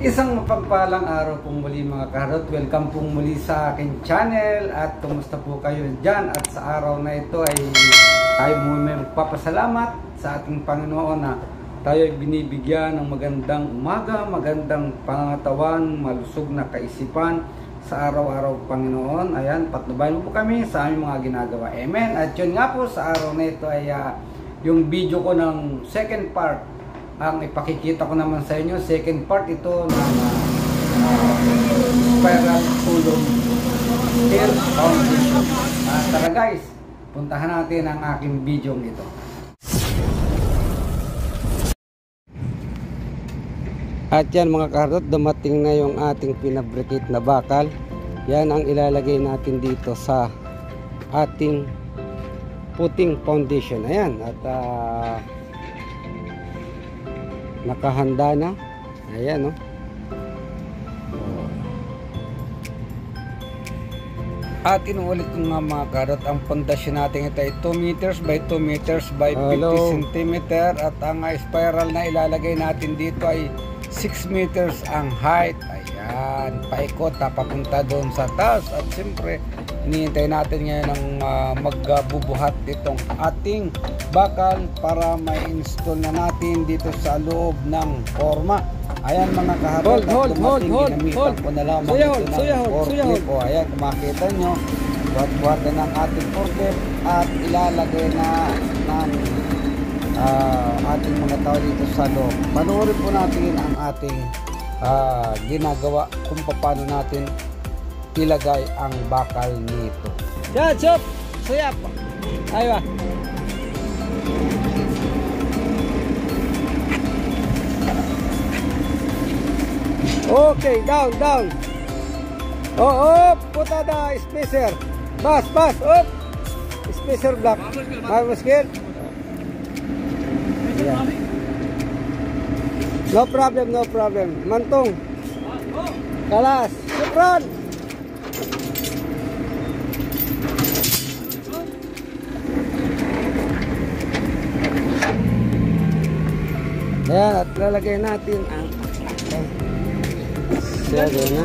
Isang mapagpalang araw pong muli mga kaharot. Welcome pong muli sa aking channel. At kumusta po kayo dyan? At sa araw na ito ay tayo muna magpapasalamat sa ating Panginoon na tayo ay binibigyan ng magandang umaga, magandang pangangatawan, malusog na kaisipan sa araw-araw Panginoon. Ayan, patnubayan mo po kami sa aming mga ginagawa. Amen. At yun nga po, sa araw na ito ay yung video ko ng second part. Ang ipakikita ko naman sa inyo, second part ito ng spiral tulong hair foundation. Tara guys, puntahan natin ang aking video ito. At yan mga kaharot, dumating na yung ating pinabricate na bakal. Yan ang ilalagay natin dito sa ating puting foundation. Ayan, at nakahanda na. Ayan, no? At inuulit ko nga mga karot, ang pundasyon natin ito ay 2 meters by 2 meters by 50 cm. At ang spiral na ilalagay natin dito ay 6 meters ang height. Ayan, paikot, papunta doon sa taas. At siyempre, hinihintay natin ngayon ang magbubuhat itong ating bakal para ma-install na natin dito sa loob ng forma. Ayan mga kaharot, ginamitan ko na lamang ito ng forklift. Ayan, makita nyo, buhat-buhatan ng ating forklift at ilalagay na ng ating mga tao dito sa loob. Panoorin po natin ang ating ginagawa kung paano natin ilagay ang bakal nito. Yan, sup! Suyap! Aywa! Okay, down, down! Oh, puta da, spacer! Bas, up! Spacer block. Muskil. Yeah. No problem. Mantong. Kalas. Supran. Ayan, at lalagay natin ang siyado na.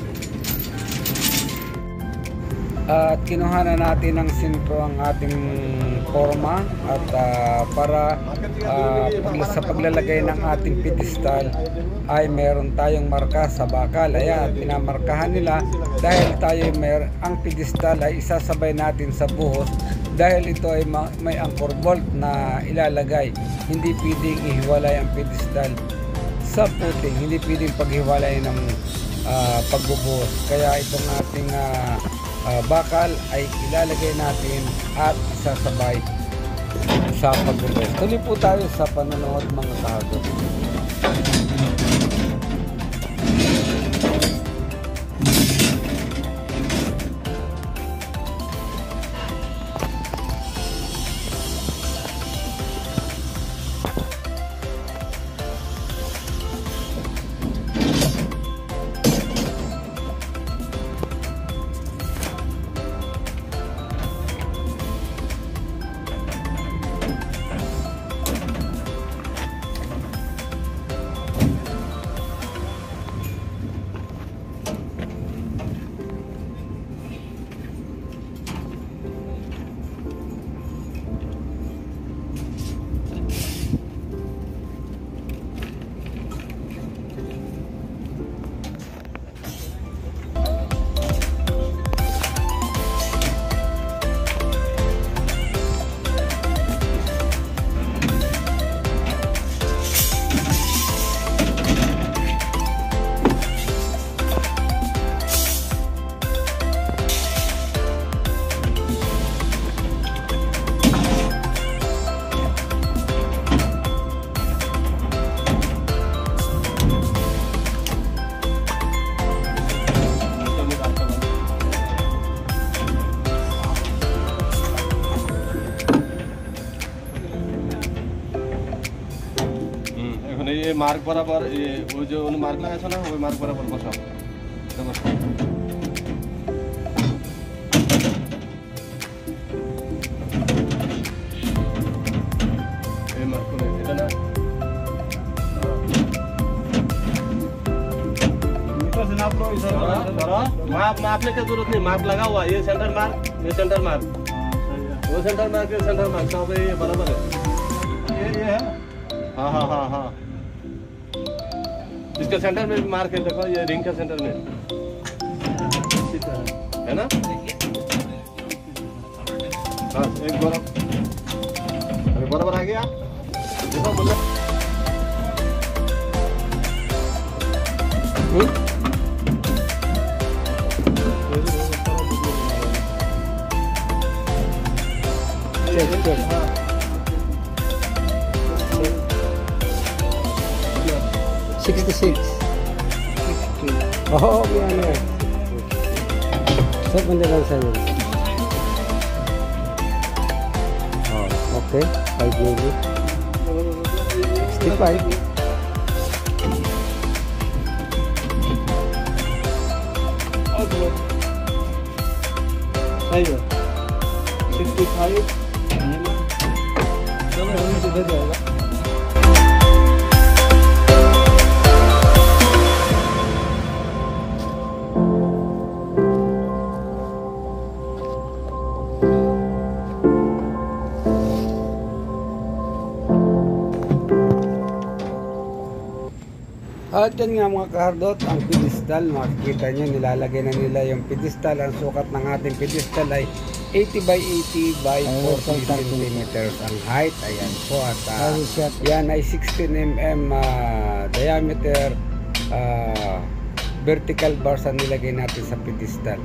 At kinuha na natin ng sintro ang ating forma at para sa paglalagay ng ating pedestal ay meron tayong marka sa bakal. Ayan, at pinamarkahan nila dahil tayo ang pedestal ay isasabay natin sa buhos dahil ito ay may anchor bolt na ilalagay. Hindi pwedeng ihiwalay ang pedestal sa puting, hindi pwedeng paghiwalay ng pagbubuhos. Kaya itong ating bakal ay ilalagay natin at isasabay sa pagbubuhos. Tuloy po tayo sa panonood mga kaharot. ये mark बराबर वो जो मार्क लगाया था ना वो मार्क बराबर बसाओ ये मार्क को এটা না नाप लो इधर माप मापने की जरूरत नहीं, माप लगा हुआ, ये सेंटर मार्क, ये सेंटर मार्क, वो सेंटर मार्क, ये सेंटर मार्क, सब ये बराबर है। ये है हाँ हाँ हाँ हाँ, इसके सेंटर में भी मार्क है, देखो ये रिंग के सेंटर में है ना। हाँ एक बराबर, अरे बराबर आ गया, देखो बोलो। 66. Oh, gimana? Saya pendengar saya. Oh, oke. 5 dulu. 65. Ayo. 65. चलो हम इधर जाएगा। At yan nga mga kahardot, ang pedestal, makikita nyo, nilalagay na nila yung pedestal. Ang sukat ng ating pedestal ay 80 by 80 by 40 centimeters ang height. Ayan po, at yan ay 16 mm diameter vertical bars ang nilagay natin sa pedestal.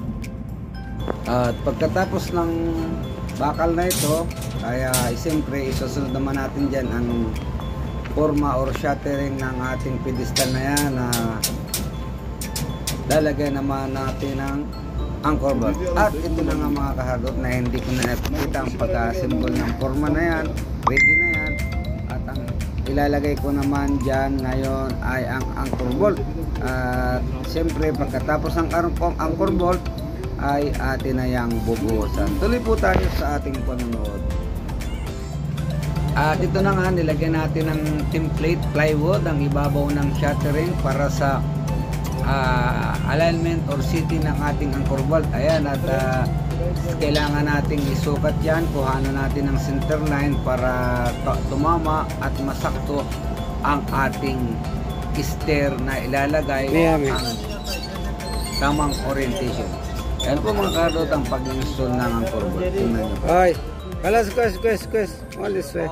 At pagkatapos ng bakal na ito, ay siyempre isusunod naman natin dyan ang forma or shattering ng ating pedestal na yan, na lalagay naman natin ng anchor bar. At ito na nga mga kahardot, na hindi ko na ipakita ang pag-assemble ng forma na yan. Ready na yan, at ang ilalagay ko naman dyan ngayon ay ang anchor bolt. At siyempre pagkatapos ng anchor bolt ay atin na yang bubuhusan. Tuloy po tayo sa ating panunod. At ito na nga, nilagyan natin ng template plywood ang ibabaw ng shattering para sa alignment or setting ng ating anchor bolt. Ayan, at kailangan nating isukat yan, kuhanan natin ng center line para tumama at masakto ang ating stair na ilalagay ang tamang orientation. Ayan po mga kahardot ang pag-install ng anchor bolt. Tingnan nyo. Ay, kalas, quest. All this way.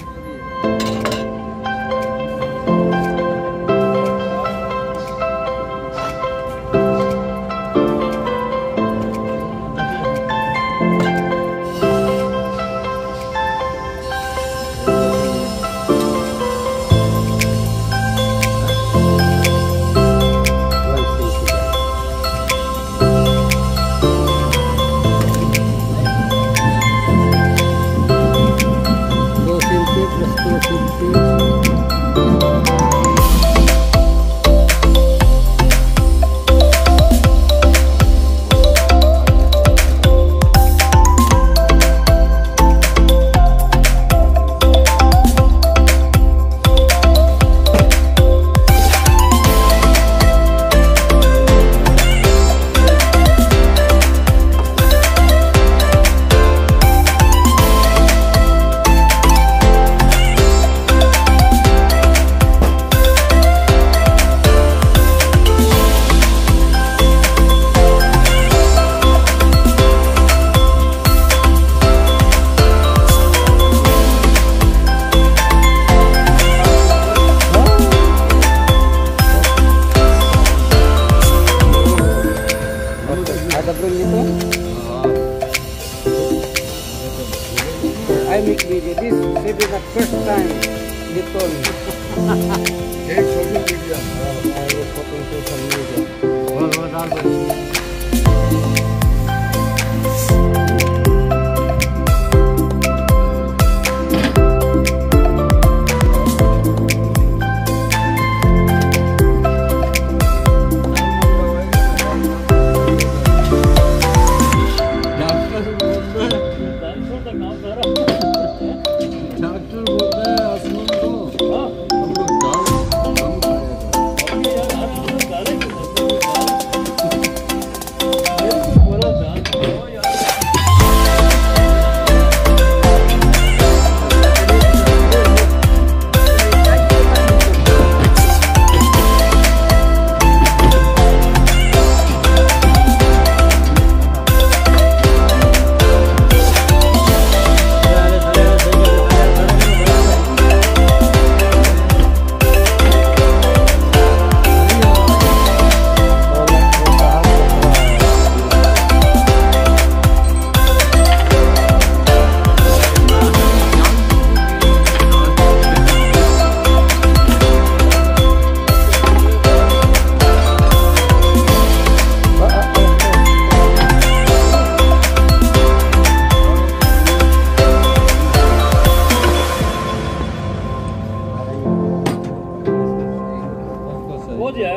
I make video. This is the first time they told me. एक social media. I will put on social media.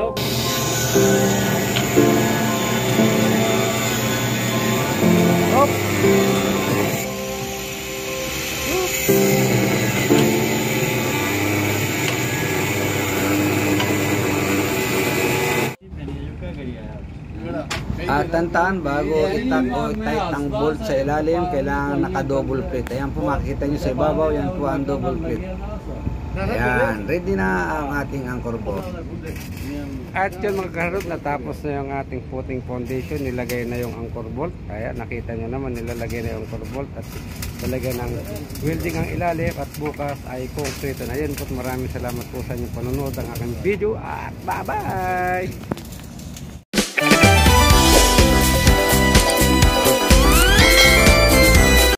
Stop. Stop. At tandaan, bago itak o tight ang bolt sa ilalim, kailangan naka-double plate. Ayan po, makikita nyo sa ibabaw, yan po ang double plate. Ayan, ready na ang ating anchor bolt. At yun mga karot, natapos na yung ating footing foundation, nilagay na yung anchor bolt. Kaya nakita nyo naman, nilalagay na yung anchor bolt at talagay ng welding ang ilalim at bukas ay concrete na. Yun po, maraming salamat po sa inyong panonood ang aking video at bye bye!